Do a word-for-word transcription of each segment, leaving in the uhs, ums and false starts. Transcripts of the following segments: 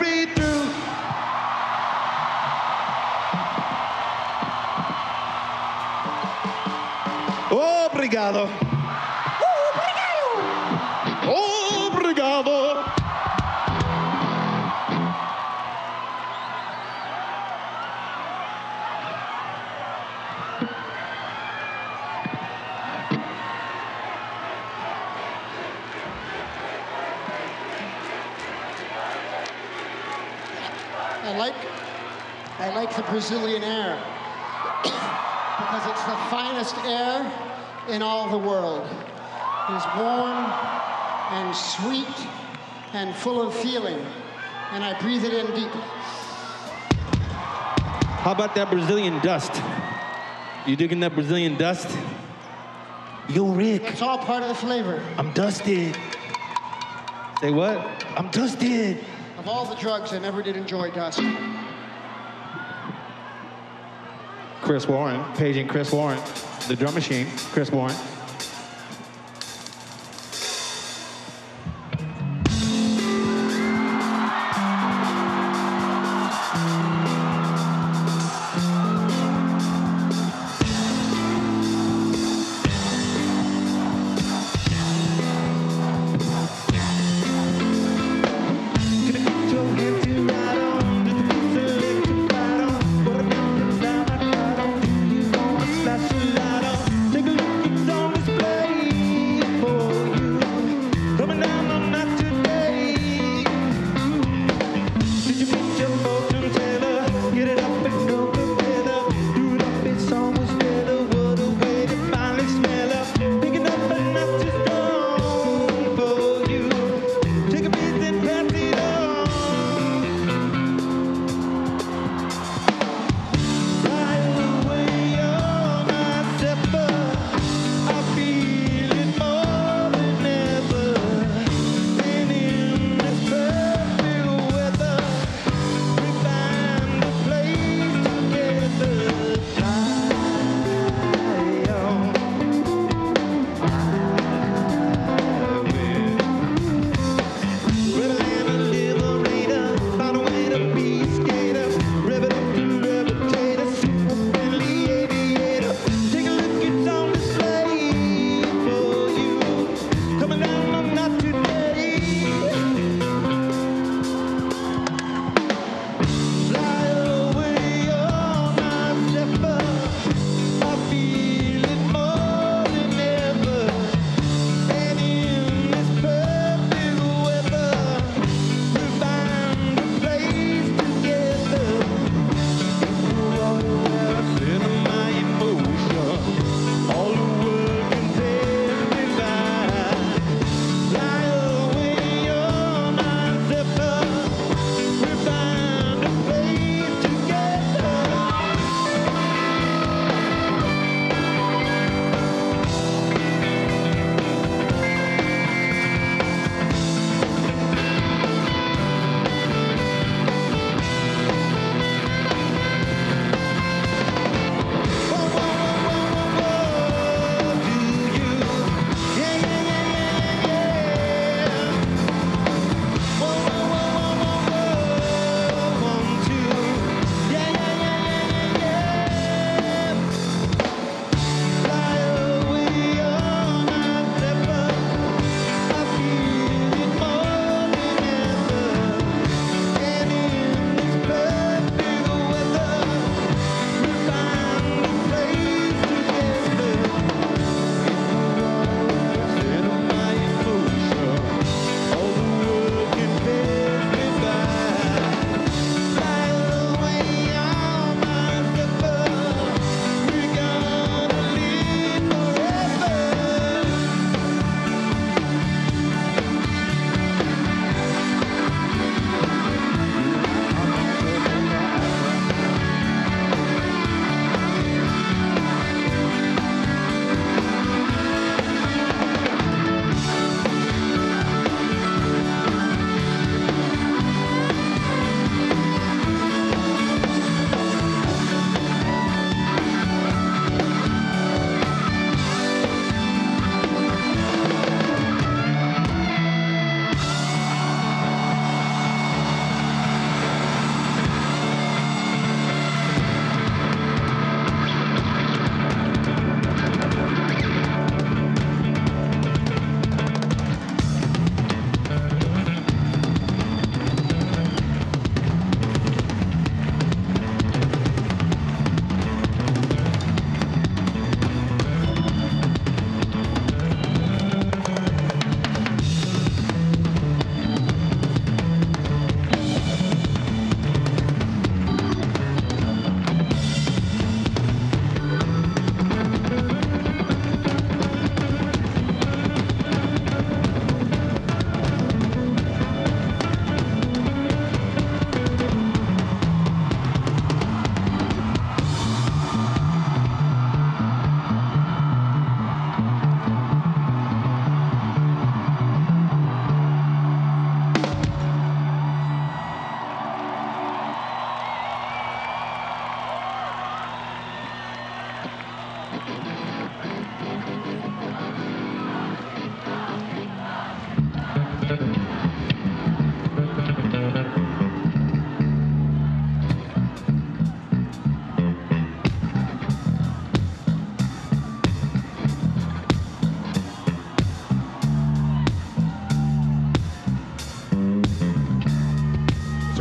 way through. Obrigado. Obrigado. Obrigado. I like, I like the Brazilian air because it's the finest air in all the world. It is warm and sweet and full of feeling, and I breathe it in deep. How about that Brazilian dust? You digging that Brazilian dust? Yo, Rick. It's all part of the flavor. I'm dusted. Say what? I'm dusted. Of all the drugs, I never did enjoy dust. Chris Warren, paging Chris Warren, the drum machine, Chris Warren. Take a look, it's on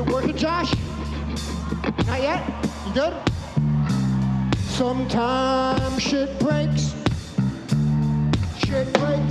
Working, Josh? Not yet? You good? Sometimes shit breaks. Shit breaks.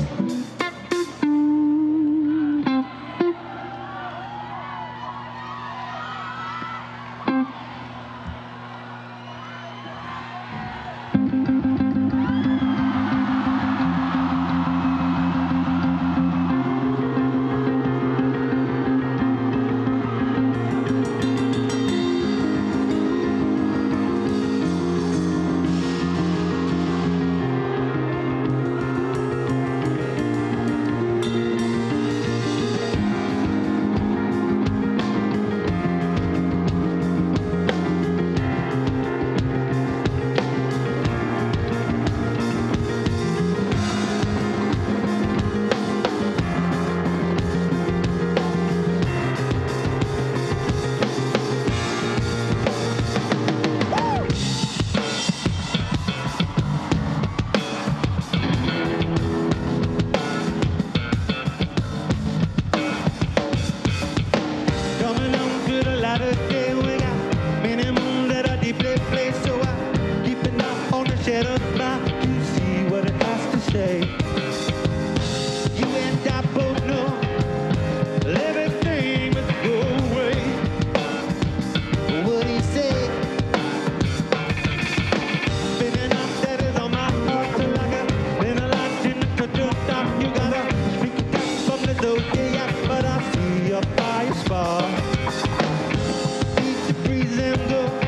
But I see a fire spark. Beat the breeze and go.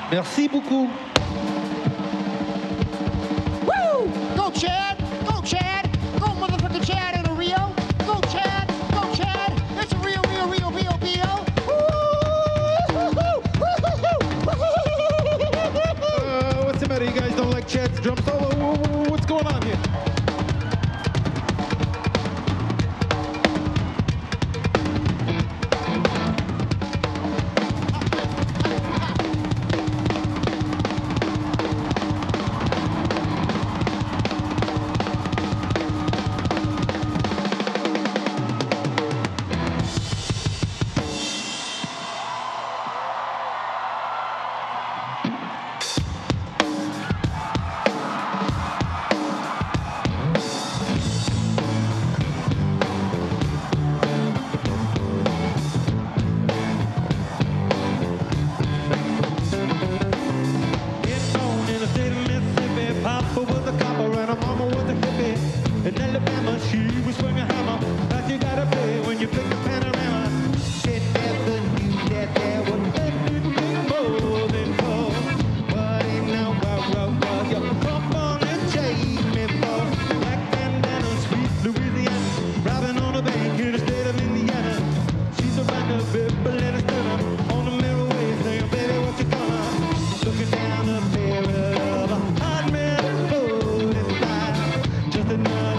Merci beaucoup. Woo! Go Chad! Go Chad! Go motherfucking Chad in a Rio! Go Chad! Go Chad! It's a Rio, Rio, Rio, Rio, Rio! Uh, what's the matter? You guys don't like Chad's drum solo? What's going on here? In Alabama, she was swinging a hammer, like you gotta pay when you pick a panorama. She never knew that there was anything more than gold. But ain't no wow, wow, wow, you come on and chase me for black bandana, sweet Louisiana, driving on a bank in the state of Indiana. She's a rocker, baby, let us turn on the mirror way, saying, baby, what you gonna? Looking down the barrel of a hot man, forty-five, just another.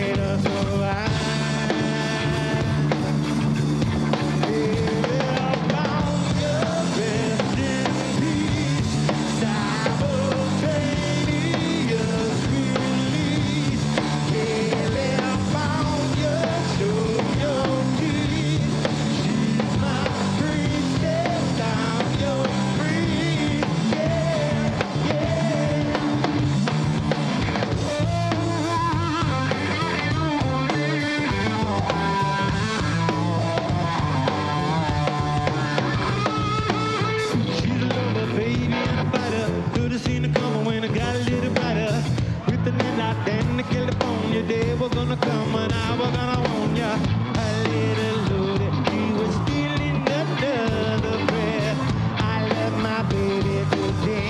Day we're gonna come and I we're gonna warn ya. A little loaded, he was stealing another breath. I love my baby today.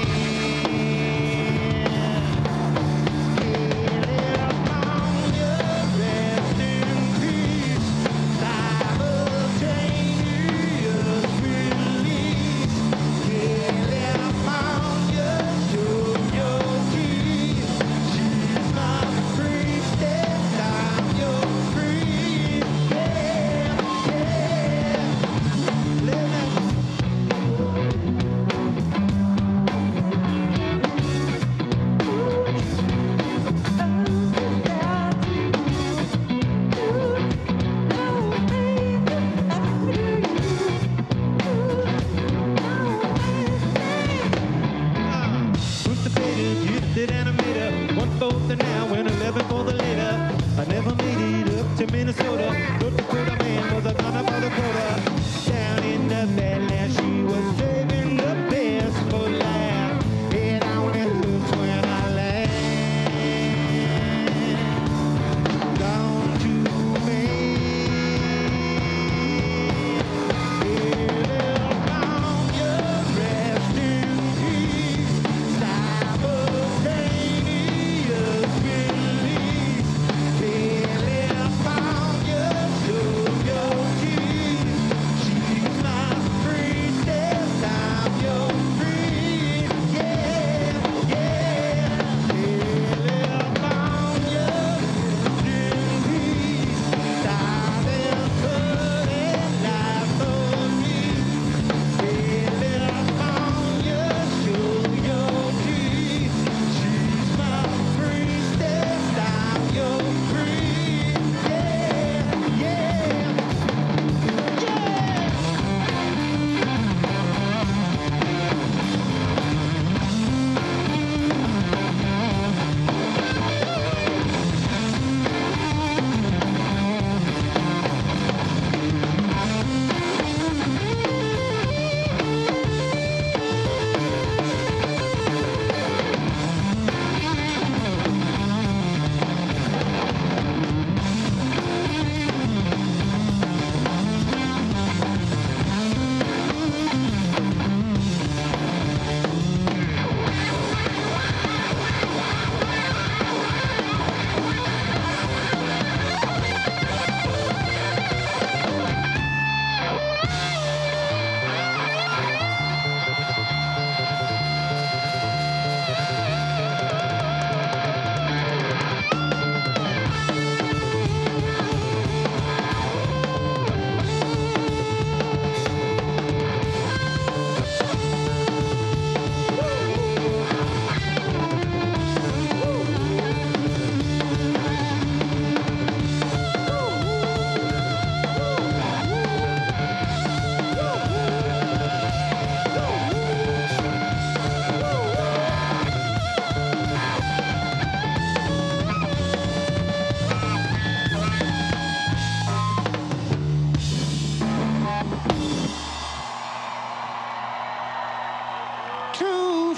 Rest in peace. Simultaneous release. California, show your teeth. She's my princess. I'm your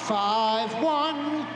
five one.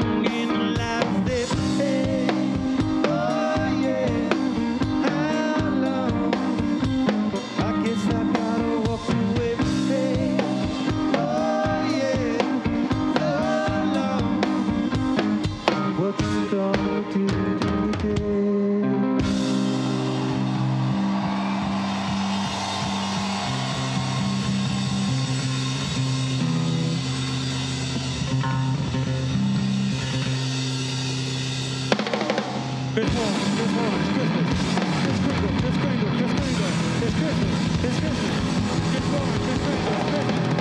long in life they say. Oh yeah, how long? I guess I gotta walk away with faith. Oh yeah, so long. What you gonna do today? It's warm, it's warm, it's Christmas. It's Kringle, it's Kringle, it's Kringle. It's Christmas, it's Christmas. It's warm, it's Kringle, it's Christmas.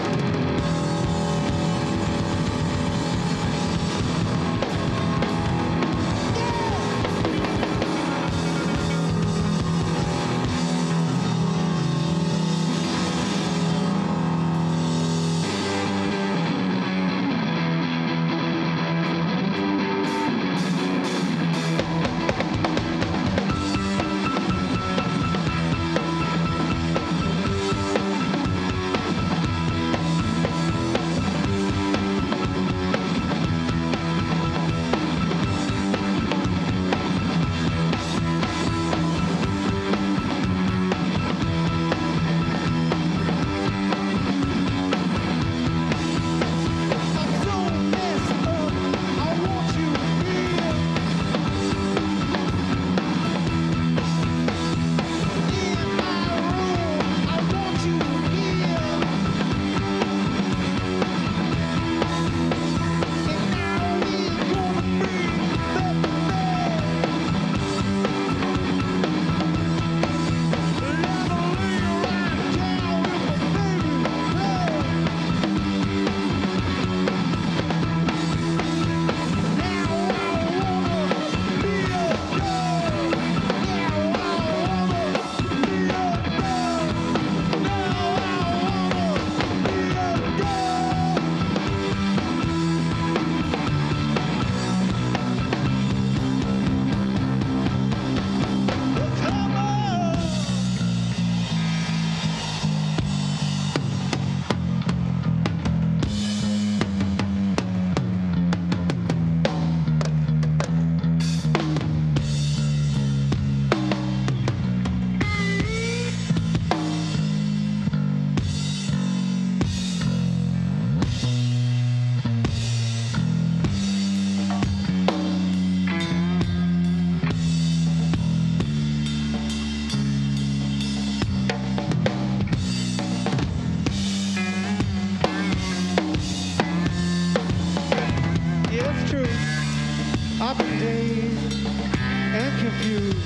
I've been dazed and confused.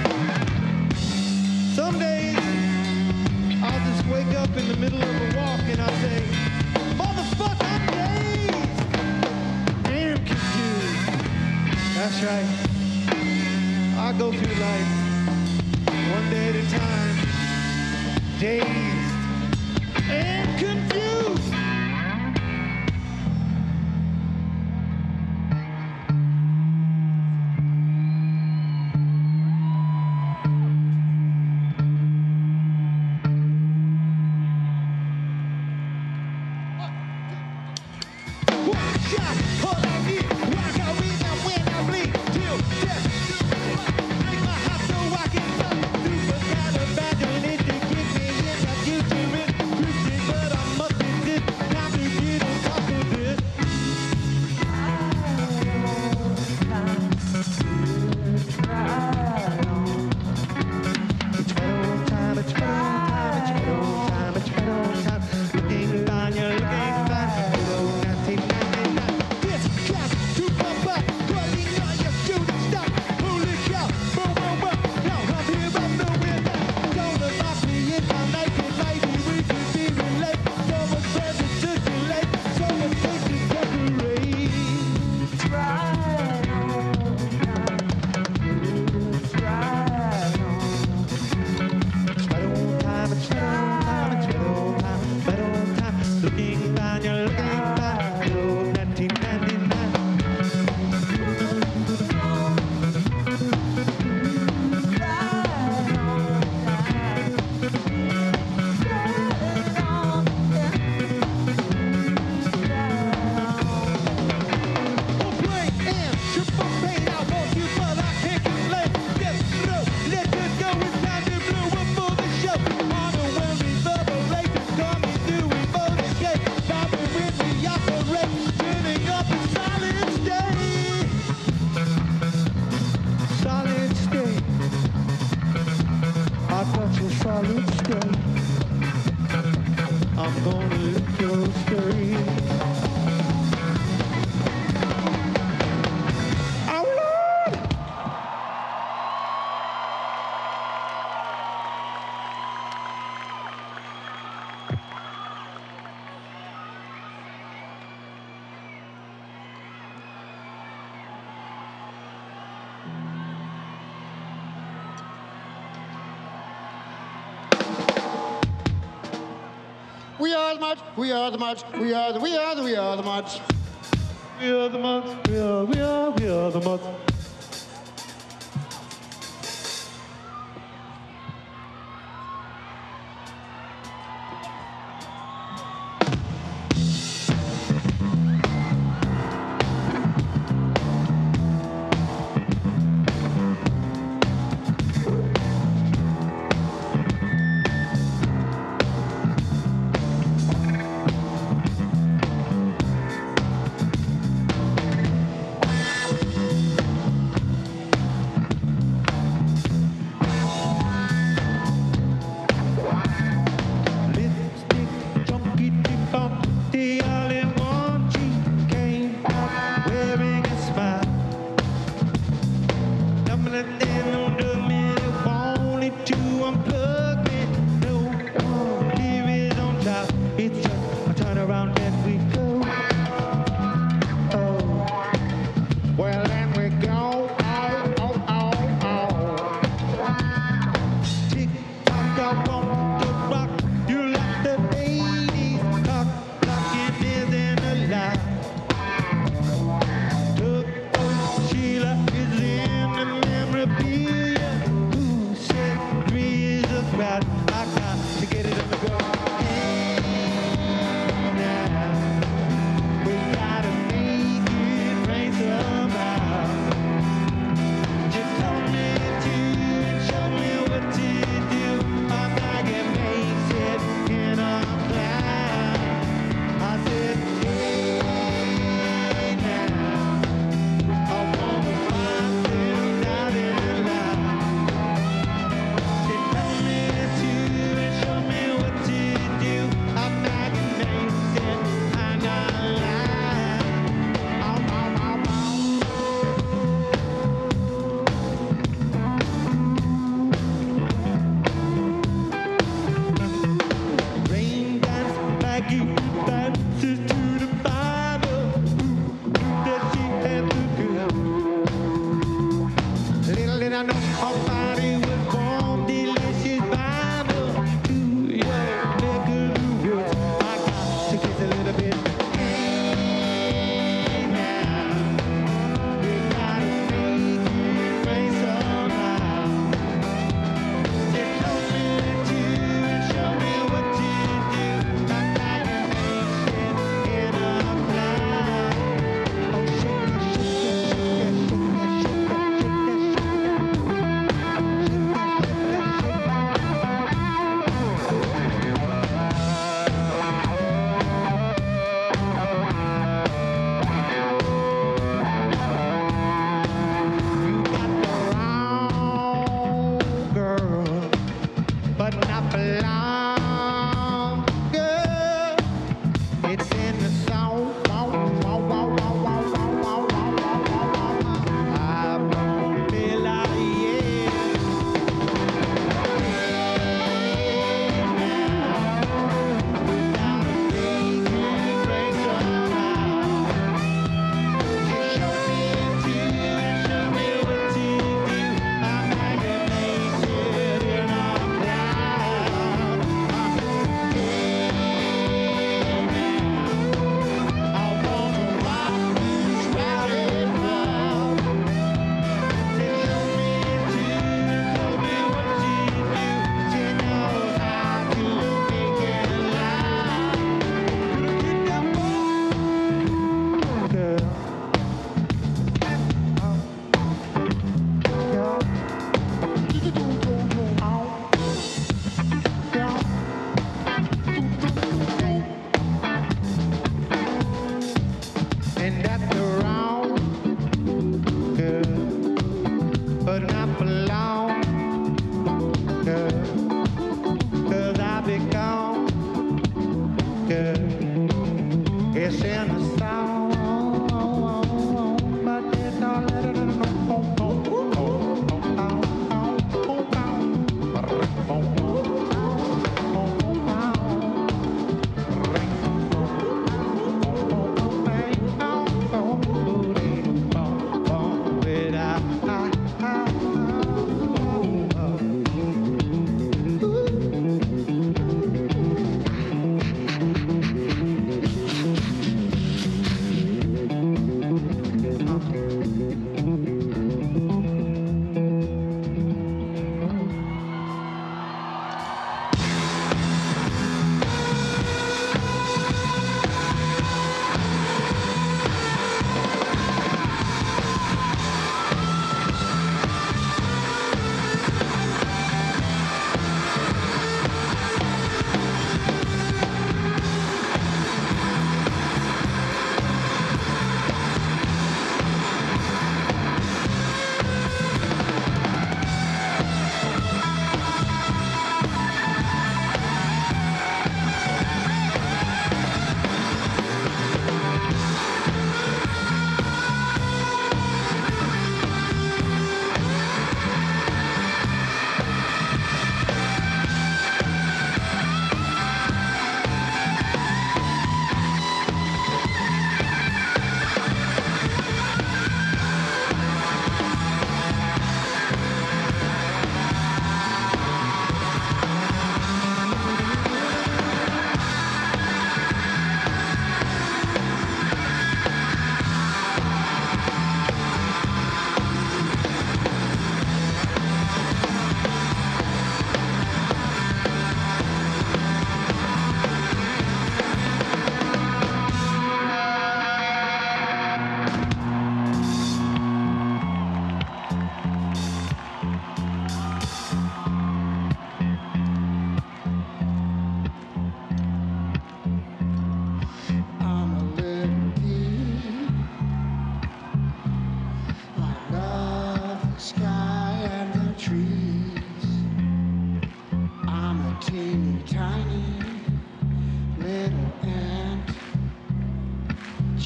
Some days I'll just wake up in the middle of a walk and I'll say, motherfucker, I'm dazed and confused. That's right. I go through life one day at a time, dazed and confused. Looking fine, you're looking fine. This got to come back. We are the Muds. We are the Muds. We are the, we are the, we are the Muds. We are the Muds. We are, we are, we are the Muds.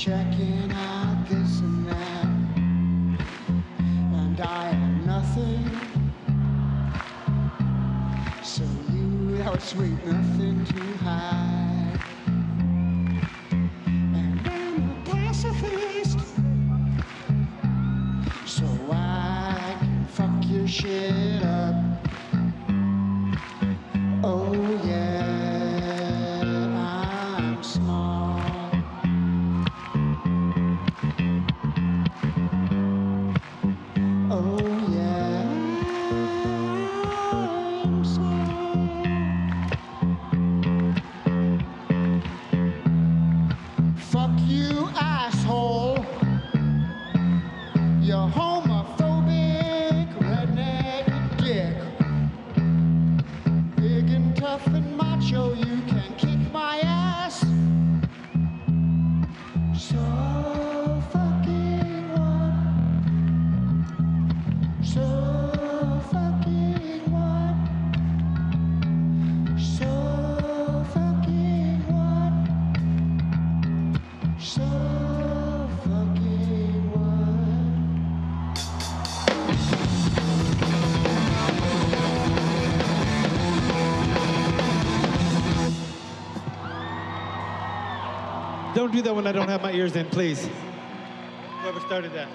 checking out this and that, and I had nothing. So you, that was sweet, nothing to hide. And I'm a pacifist, so I can fuck your shit up. Oh yeah, I'm smart. Oh yeah, I'm smart. Fuck you, asshole. You homophobic redneck dick. Big and tough and macho, you can kick my ass. So fucking what? So fucking what? So fucking what? So fucking what? Don't do that when I don't have my ears in, please. Whoever started that.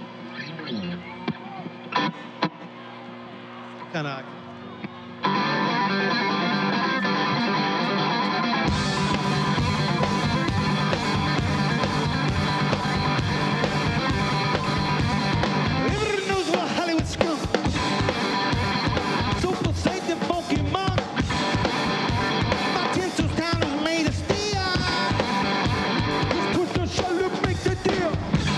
Kind of. Everybody knows what Hollywood skunk. So pulsating funky monk. My tinsel's town is made of steel. This twister shall make the deal.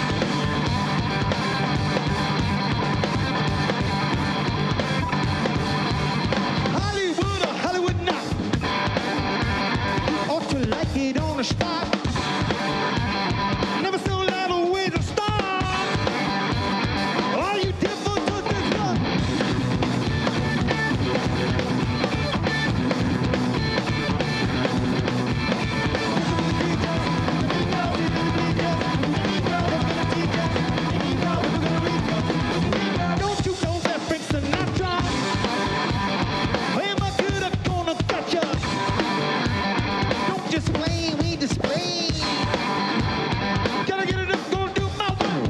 Hollywood or Hollywood not. You ought to like it on the spot. Never so loud a way to start. All you devil does is run. Don't you know that Frank Sinatra? Hey, my good, I'm gonna gotcha. Don't just play, we display. Gotta get it up, gonna do my work.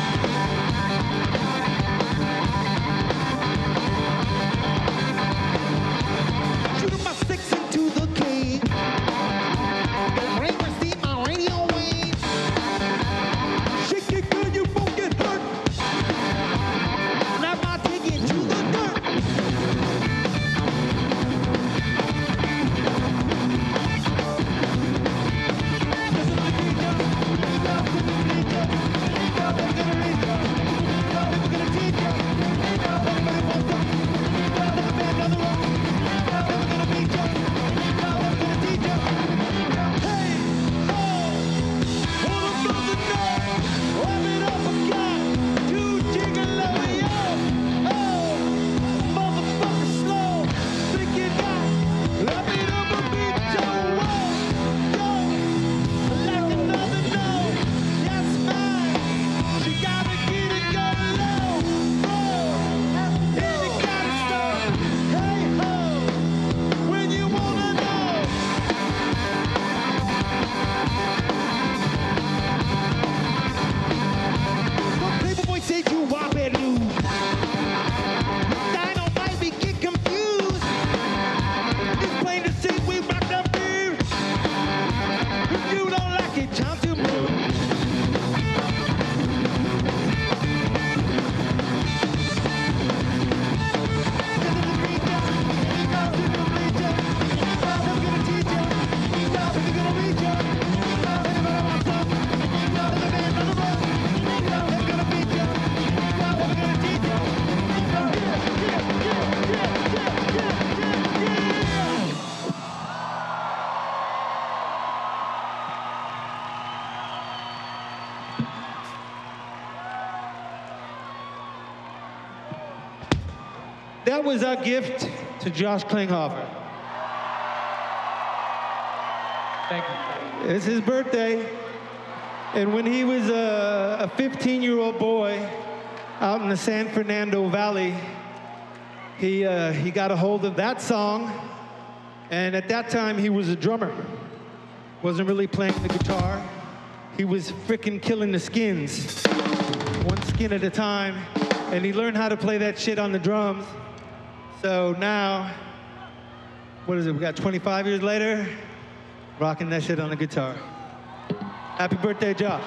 Shooting my six into the cave. Rain will see my radio wave. Shake it good, you won't get hurt. Snap my dick into the dirt. That was our gift to Josh Klinghoffer. Thank you. It's his birthday. And when he was a, a fifteen-year-old boy out in the San Fernando Valley, he, uh, he got a hold of that song. And at that time, he was a drummer. Wasn't really playing the guitar. He was frickin' killing the skins, one skin at a time. And he learned how to play that shit on the drums. So now, what is it, we got twenty-five years later, rocking that shit on the guitar. Happy birthday, Josh.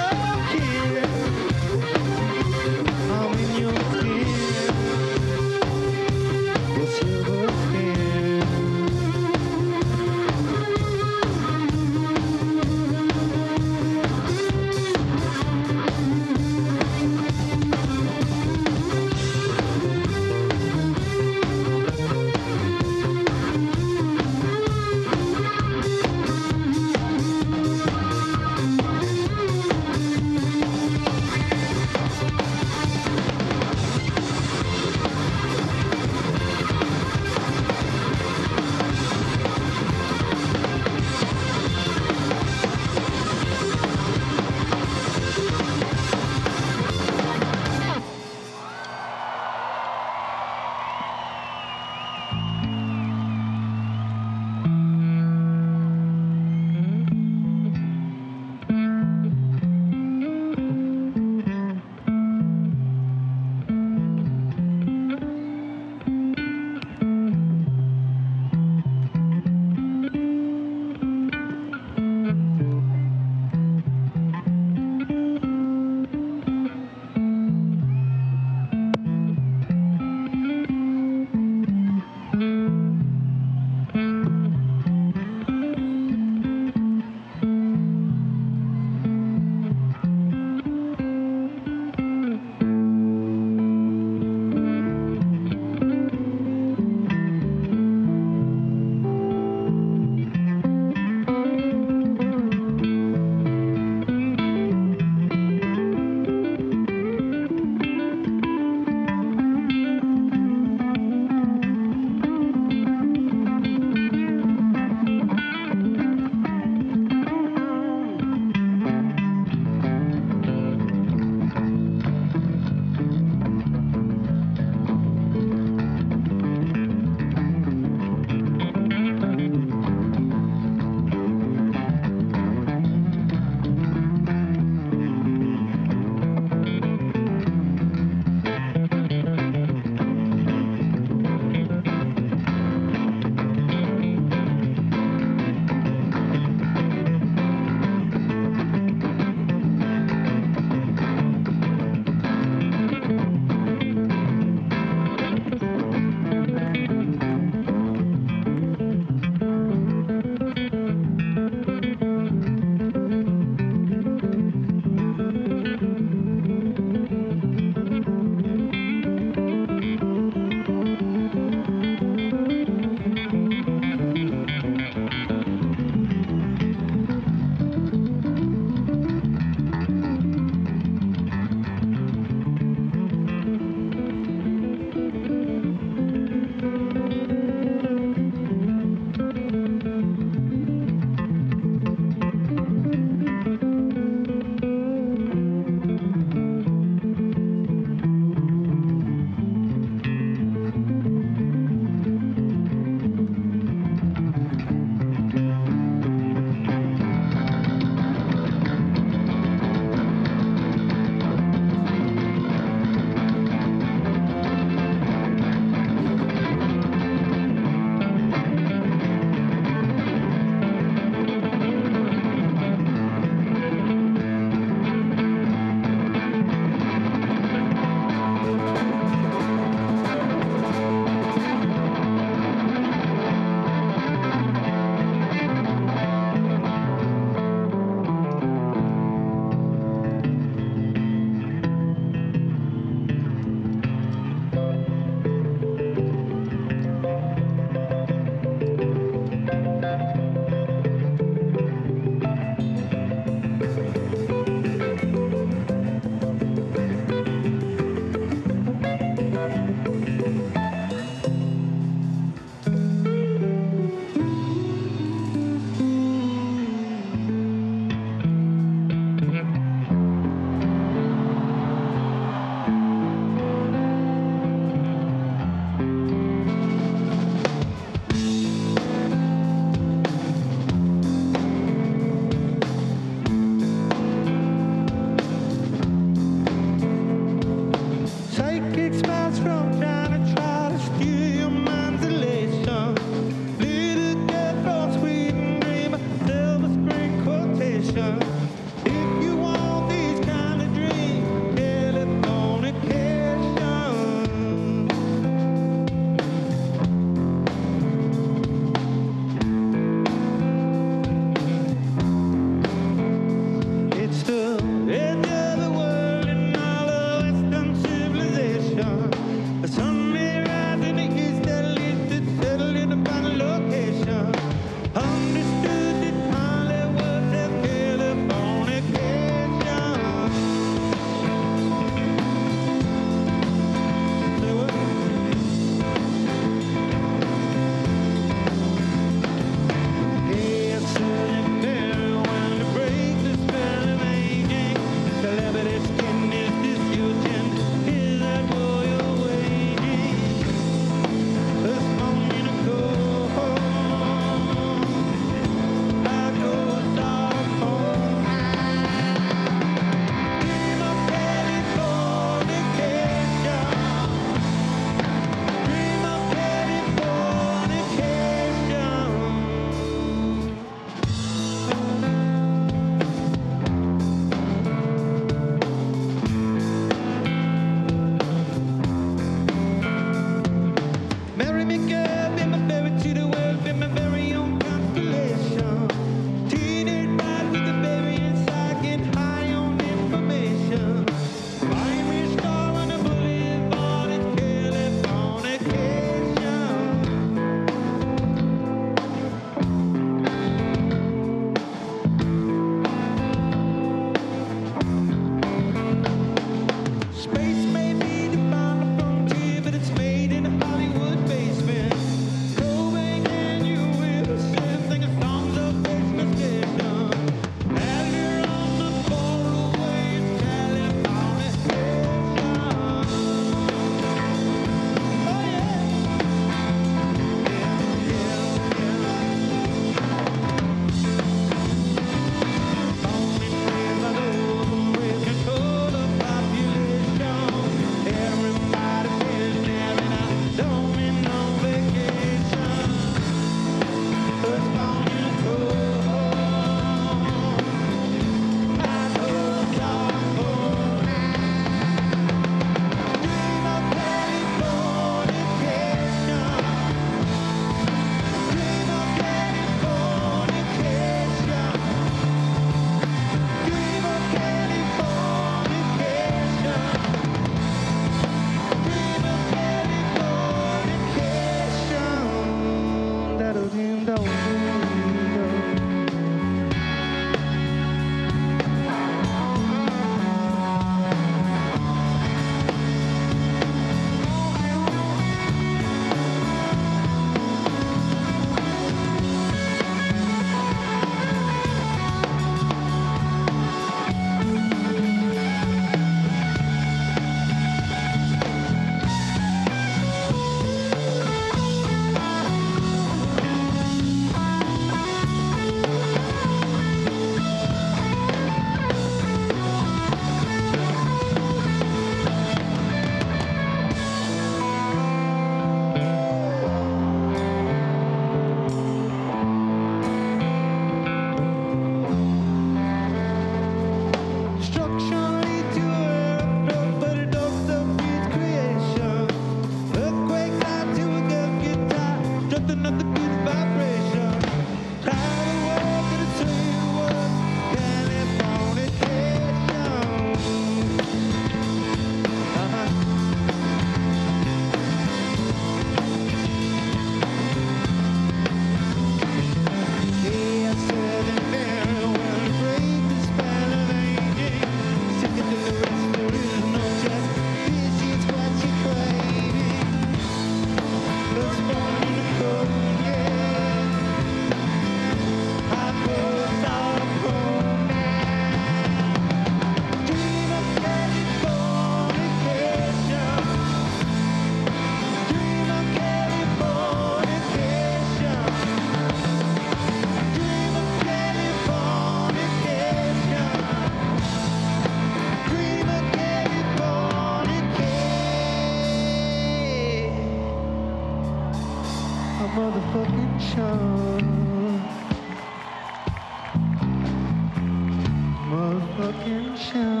fucking show.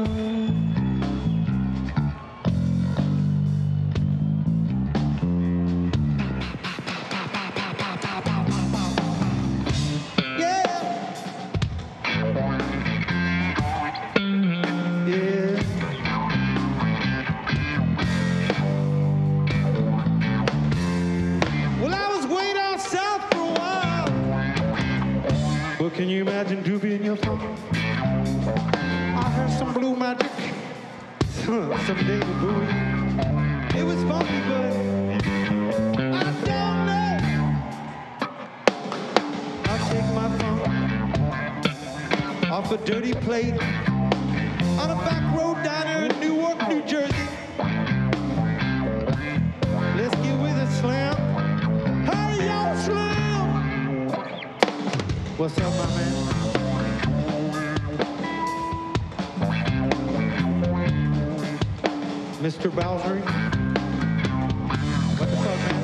Can you imagine Doobie in your phone? I heard some blue magic, some David Bowie. It was funky, but I don't know. I'll take my phone off a dirty plate on a back road diner in Newark, New Jersey. Let's get with it, Slim. Hey, yo, Slim! What's up, my man? Mister Bowsry? What the fuck, man?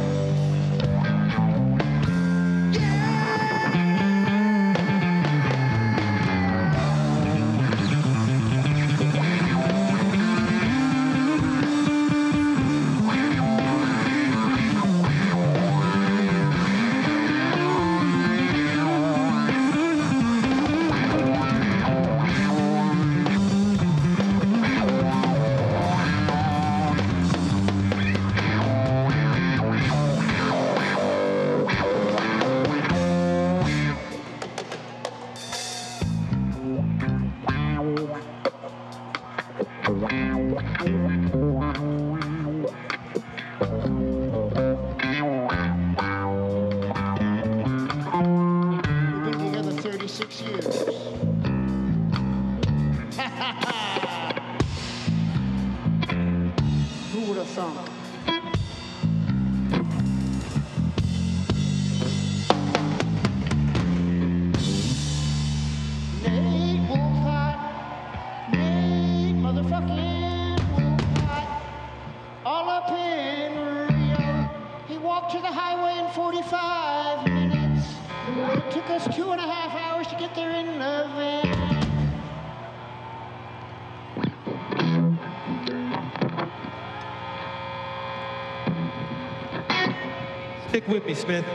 Stick with me, Smith.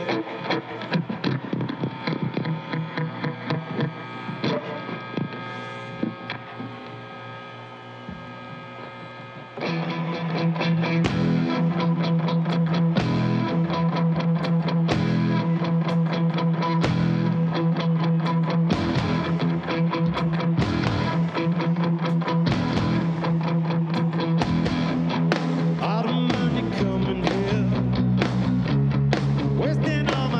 I don't mind you coming here, wasting all my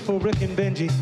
for Rick and Benji.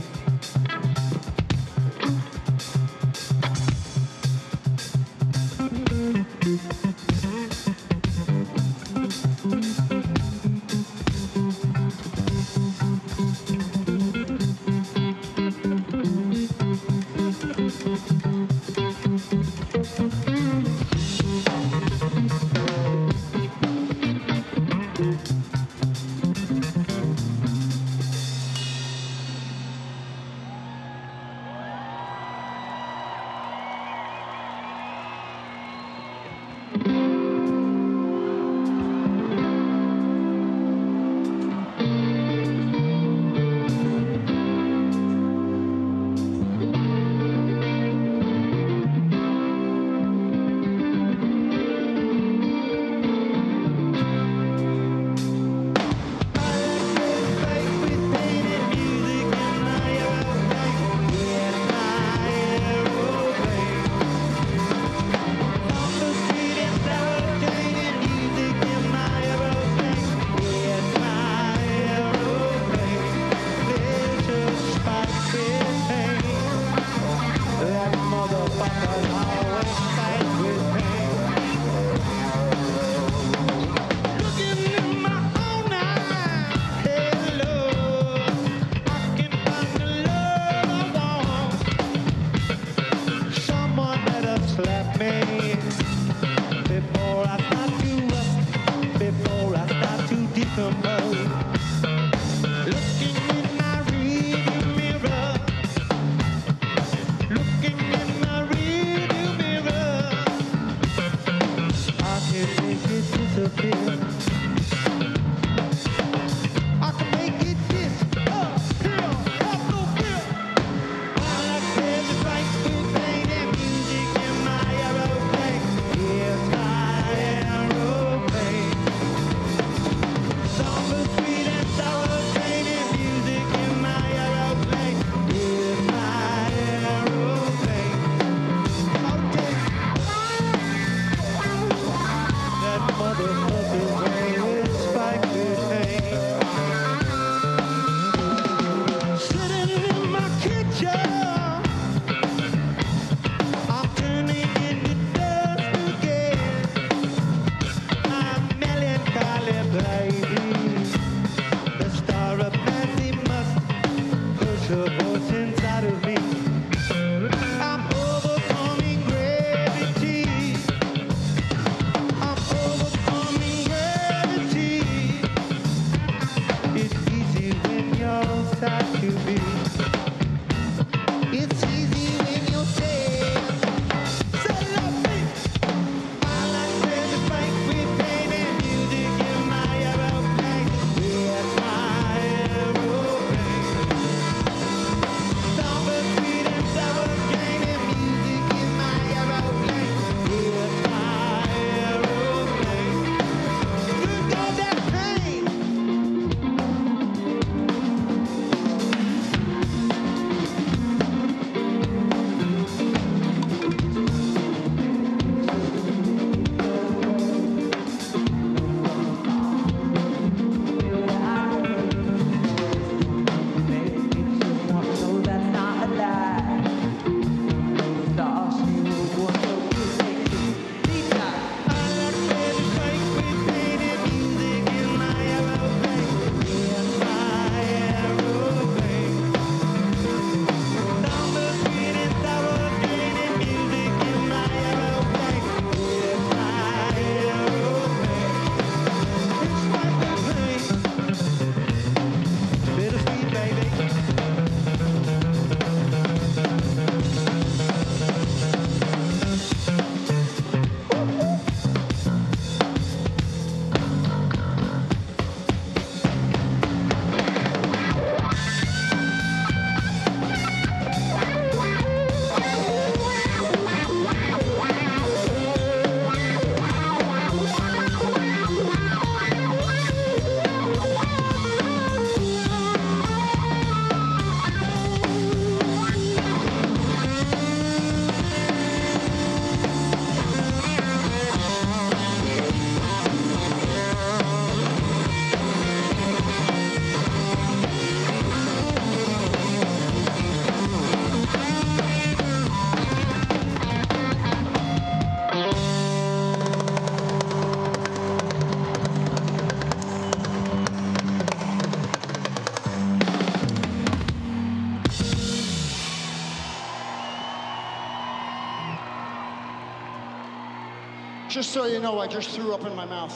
Just so you know, I just threw up in my mouth.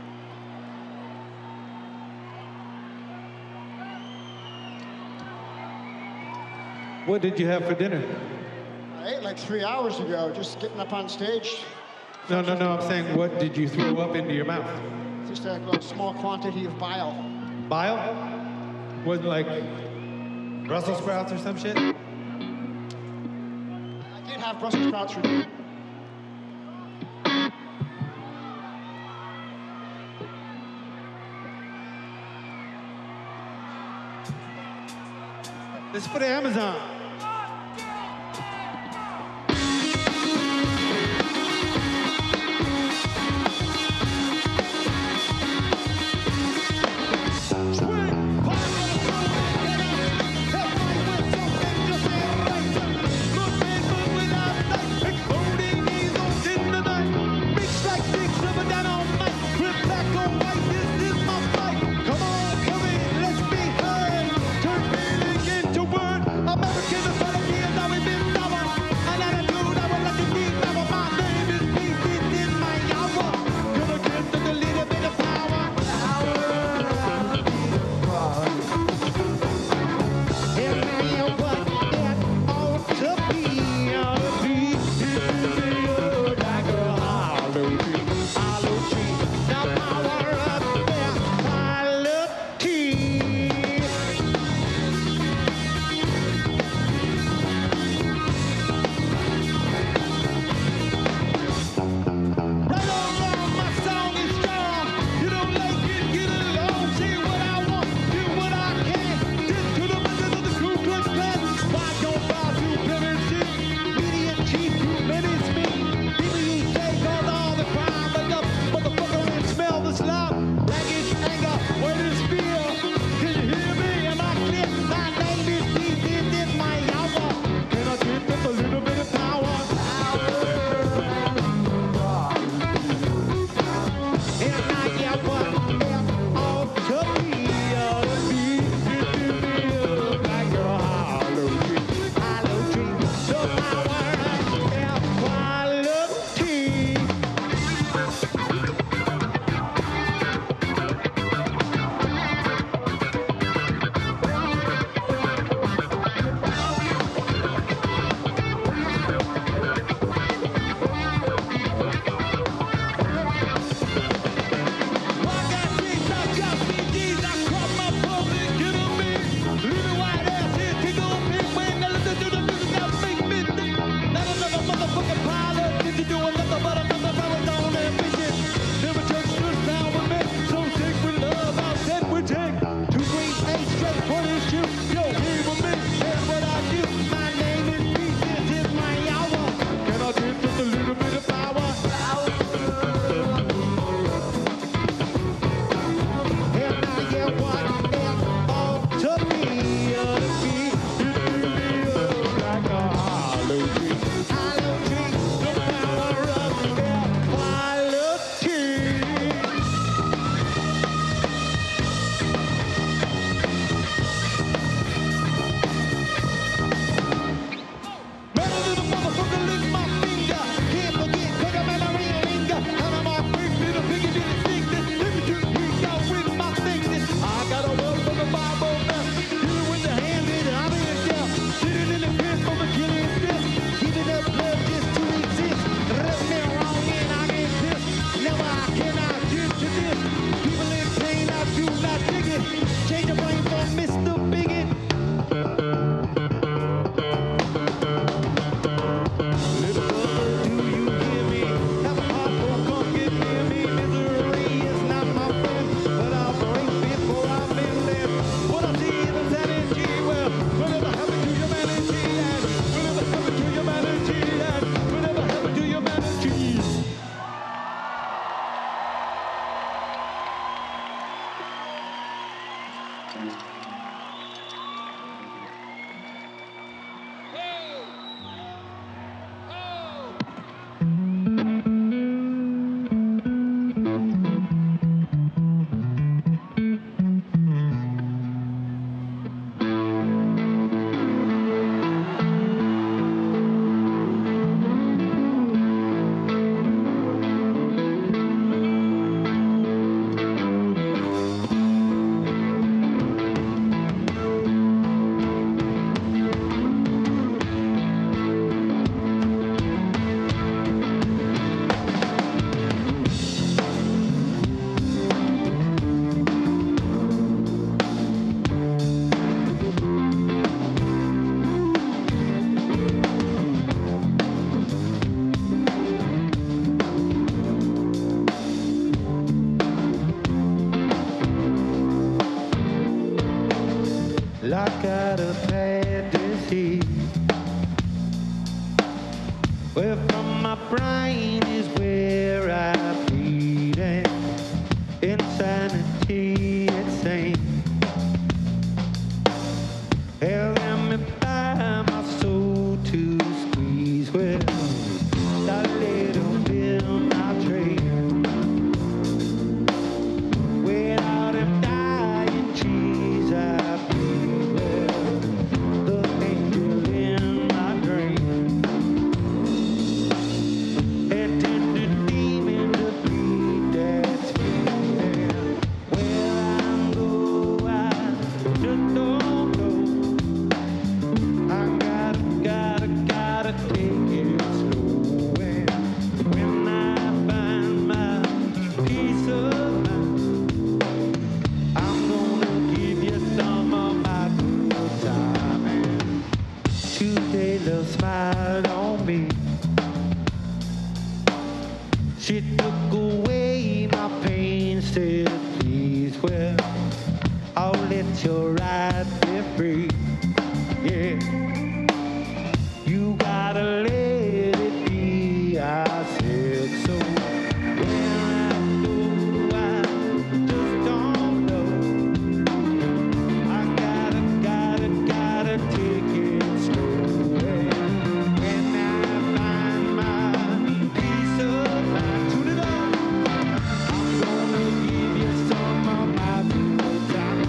What did you have for dinner? I ate like three hours ago, just getting up on stage. No, no, no, I'm saying what did you throw up into your mouth? Just a, a small quantity of bile. Bile? Was like Brussels sprouts or some shit? I did have Brussels sprouts for dinner. This is for the Amazon. America! got a bad disease. Where from my brain is where I bleed, and insanity insane. Hell, let me buy my soul to squeeze. Well, that little film I trade without him dying cheese I bleed. Well, the angel in my dream had tended demon to be that's me. Where I go, I just don't know. I gotta, gotta, gotta take it slow. And when I find my peace of mind, I'm gonna give you some of my good time. And today love smiled on me. She took away my pain, said please, well, I'll let your ride be free. Yeah, you gotta let it be, I said so. Where I go, I just don't know. I gotta, gotta, gotta take it slow. And when I find my peace of mind, tune it up, I'm gonna give you some of my good time.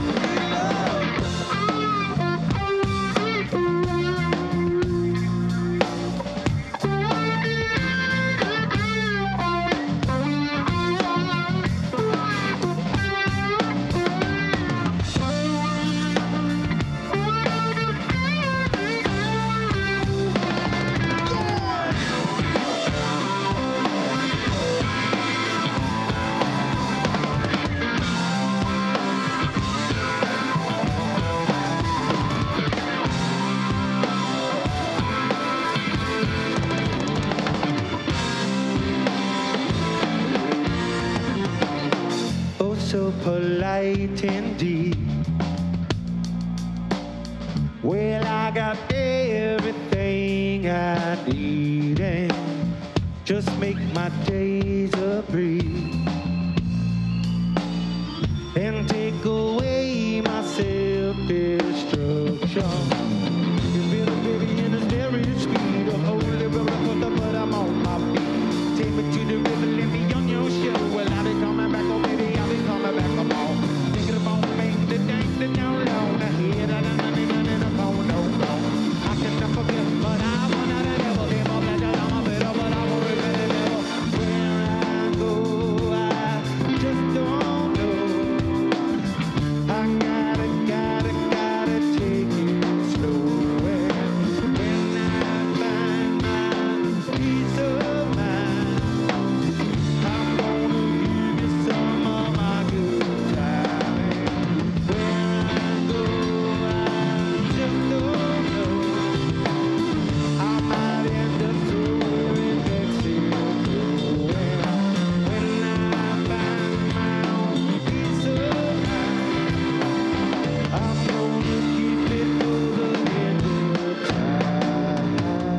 Oh, so polite indeed. Well, I got everything I need, and just make my days a breeze, and take away my self-destruction. You feel the baby in the very speed of holy roller coaster, but I'm on my feet. Take me to the river, let me on your show. Well, I'll be coming back, oh baby, I'll be coming back, come on. Thinking about make the dang, the down low. Now here, da da da da da da phone, no, no. I cannot forget, but I wanna the devil. They all that I'm a bit of, but I won't regret it ever. Where I go, I just don't know. I gotta, gotta, gotta take it slow. And when I find my peace of mind, I'm gonna give you some of my good time. And where I go, I just don't know. I might end up throwing that silver away. When I find my own peace of mind, I'm gonna keep it for the end of time.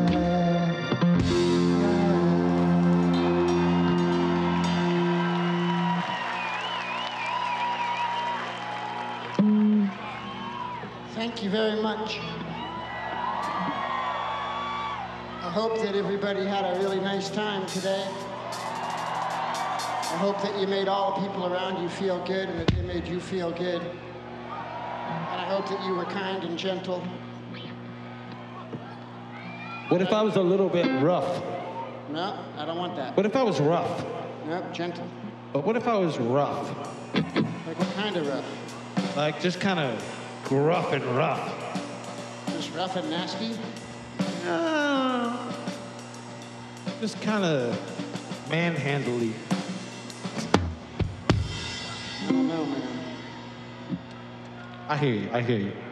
Thank you very much. I hope that everybody had a really nice time today. I hope that you made all the people around you feel good and that they made you feel good. And I hope that you were kind and gentle. What if I was a little bit rough? No, I don't want that. What if I was rough? No, gentle. But what if I was rough? Like what kind of rough? Like just kind of gruff and rough. Just rough and nasty? Uh, just kind of manhandly. I don't know, man. I hear you, I hear you.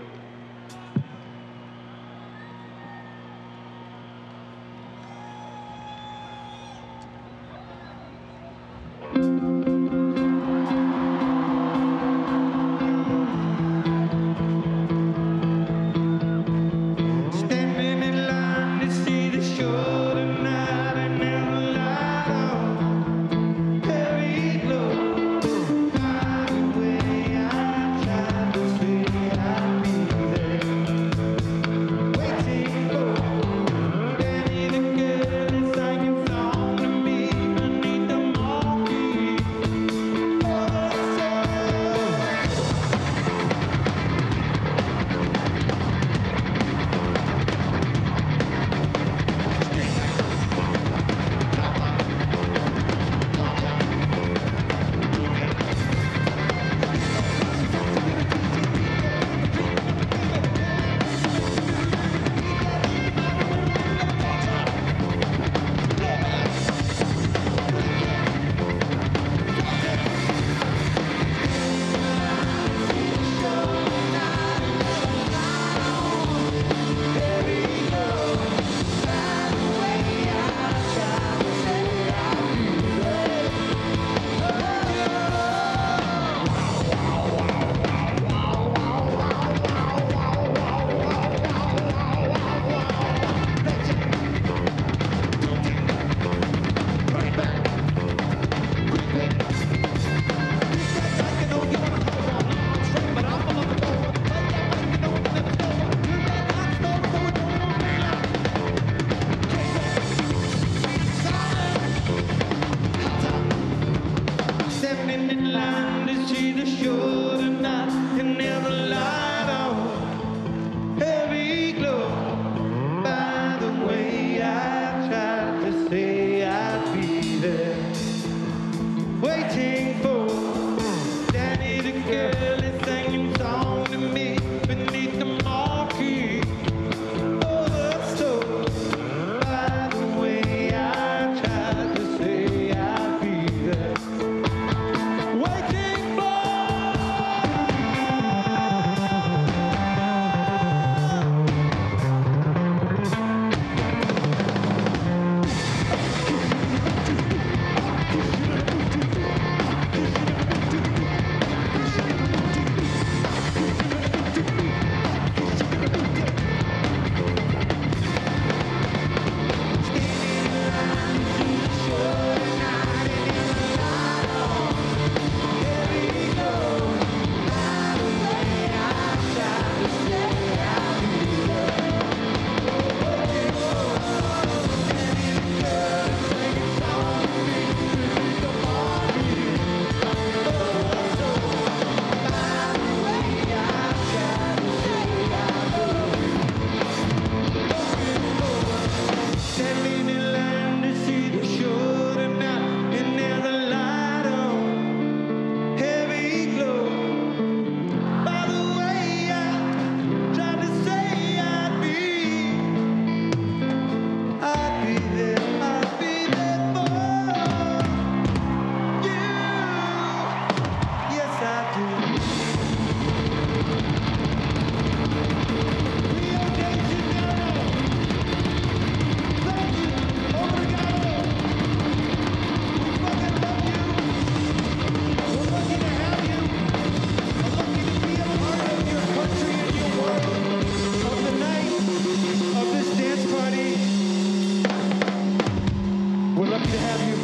have you.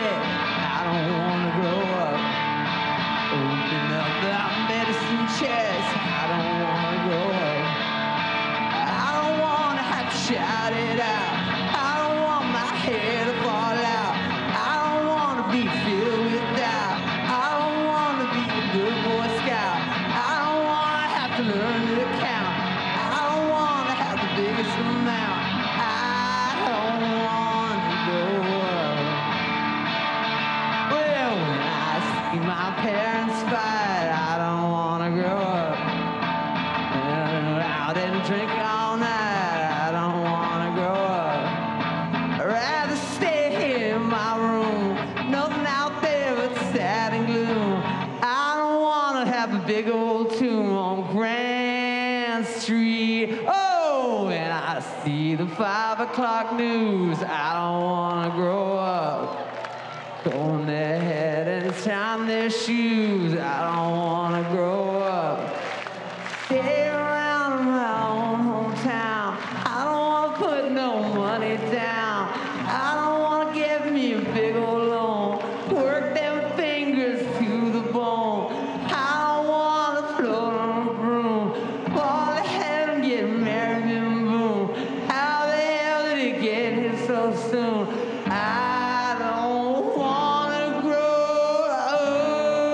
Open up the medicine chest. to learn to count. I don't want to have the biggest amount. I don't want to grow up. Well, when I see my parents fight, I don't want to grow up. And out and drink all night, I don't want to grow up. I'd rather stay here in my room, nothing out there but sad and gloom. I don't want to have a big old tomb on Grand Street. Oh, and I see the five o'clock news. I don't want to grow up. Comb their head and tying their shoes. I don't want to grow up. Stay around my own hometown. I don't want to put no money down. I don't want to give me a big old loan. Work them fingers to the bone. I don't want to float on a broom. Fall ahead and get married and boom. How the hell did it get here so soon? I don't want to grow up.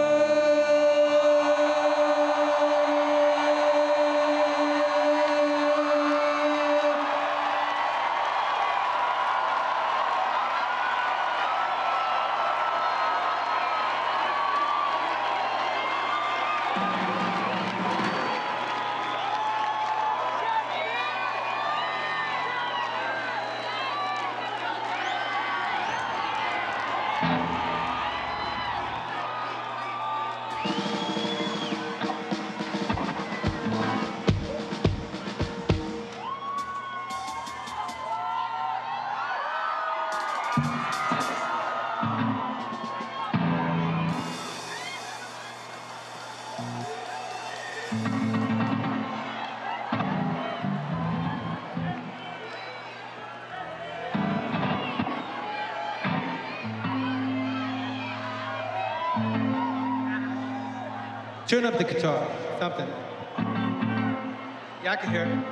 Turn up the guitar, something. Yeah, I can hear it.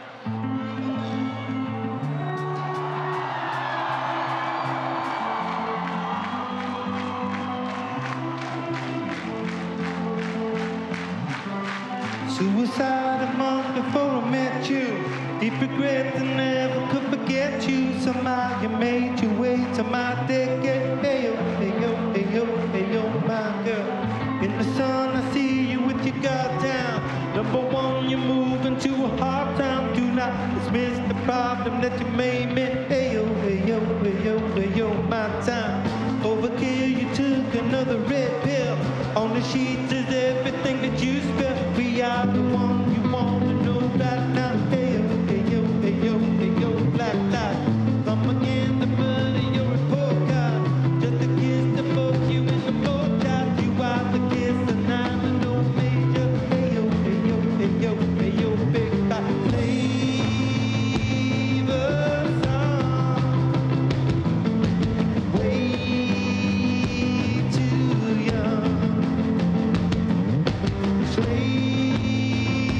Suicide a month before I met you. Deep regret that never could forget you. Somehow you made your way to my decade. Hey yo, hey yo, hey yo, hey yo, my girl. In the sun I see you with your guard down. Number one, you're moving to a hard time. Do not dismiss the problem that you made me. Hey yo, hey yo, hey yo, hey yo, my time. Overkill, you took another red pill. On the sheets is everything that you spill. We are the one you want to know right now. Hey yo, hey yo, hey yo, hey yo, black dot. Come again, the blood of your report card. Just a kiss to both you in the boat job. You are the kiss and I'm the no major. Hey yo, hey yo, hey yo, hey yo, big dot. Leave us on. Way too young. Slave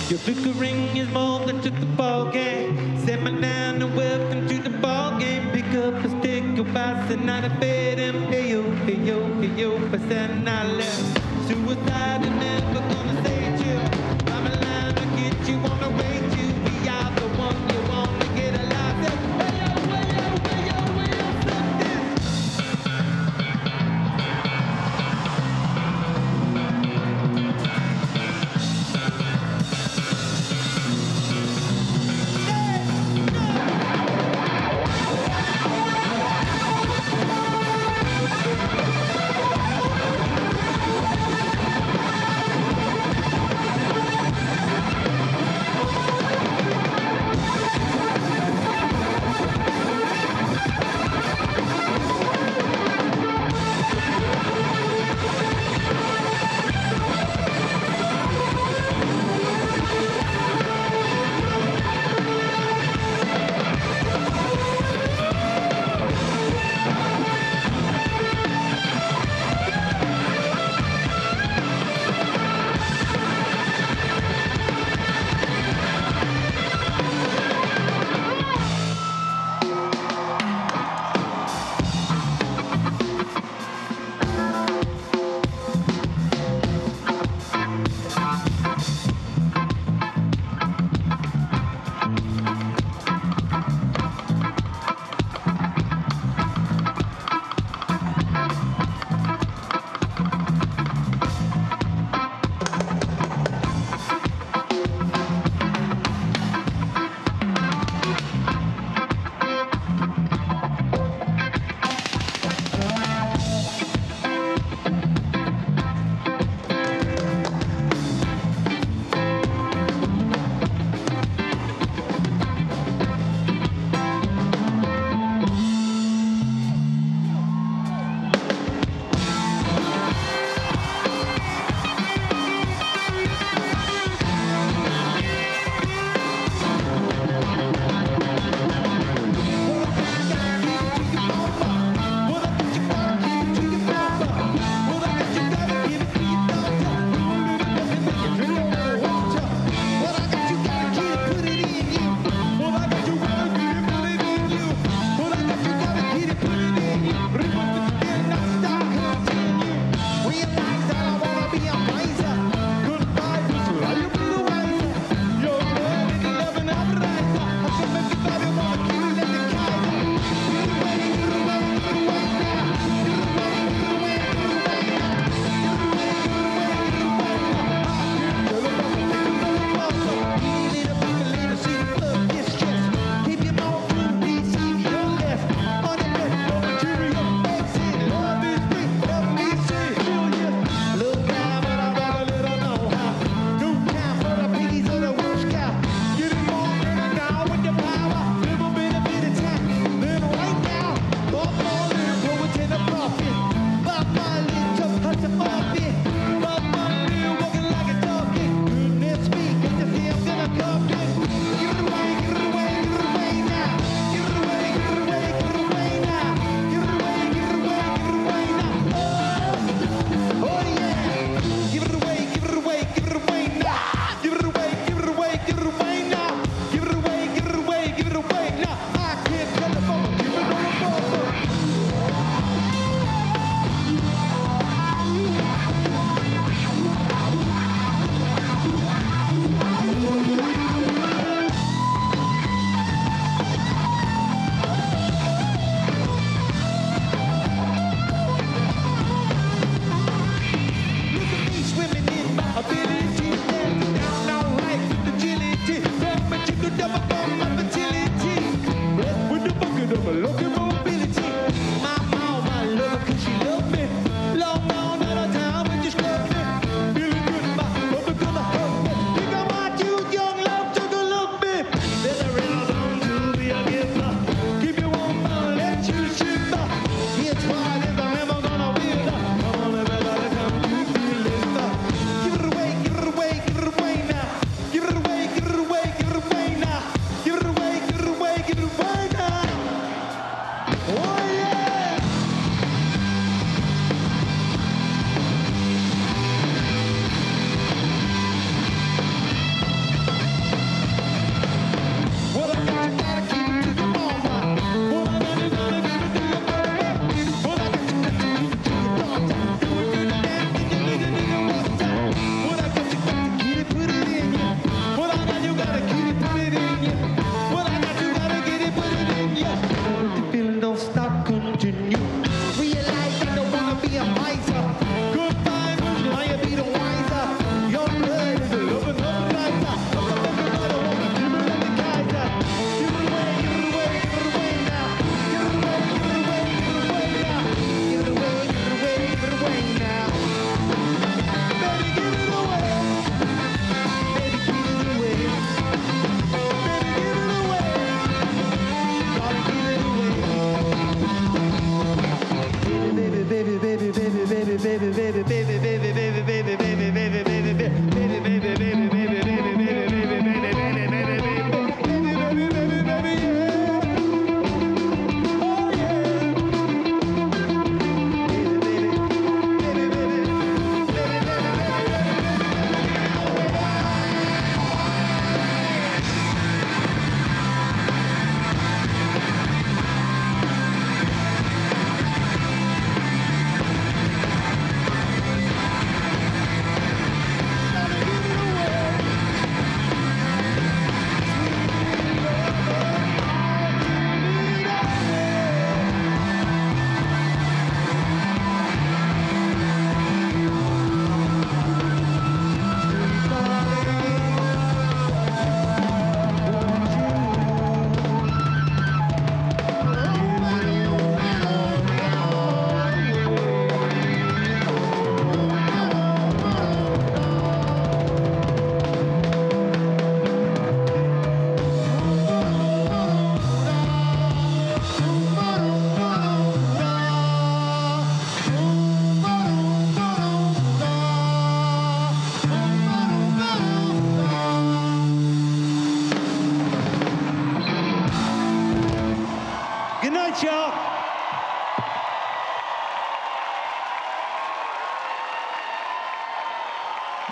Your flickering is more than just a ball game. Set me down and welcome to the ball game. Pick up a stick, go pass and not a bed and hey yo, hey yo, hey yo, pass and I left. Suicide is never gonna save you. I'm a line to get you on the way to be out the one you want to get alive. Hey yo, hey yo, hey yo, hey yo, suck this.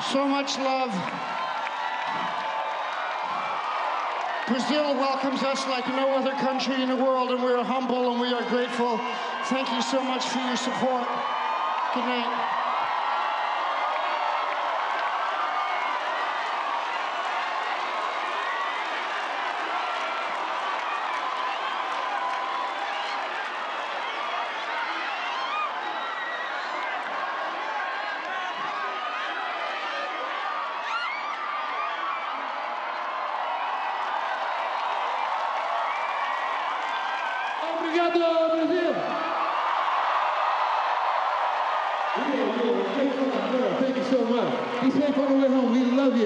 So much love. Brazil welcomes us like no other country in the world, and we are humble and we are grateful. Thank you so much for your support. Good night. Obrigado, Brasil! Thank you so much. Be safe on the way home. We love you.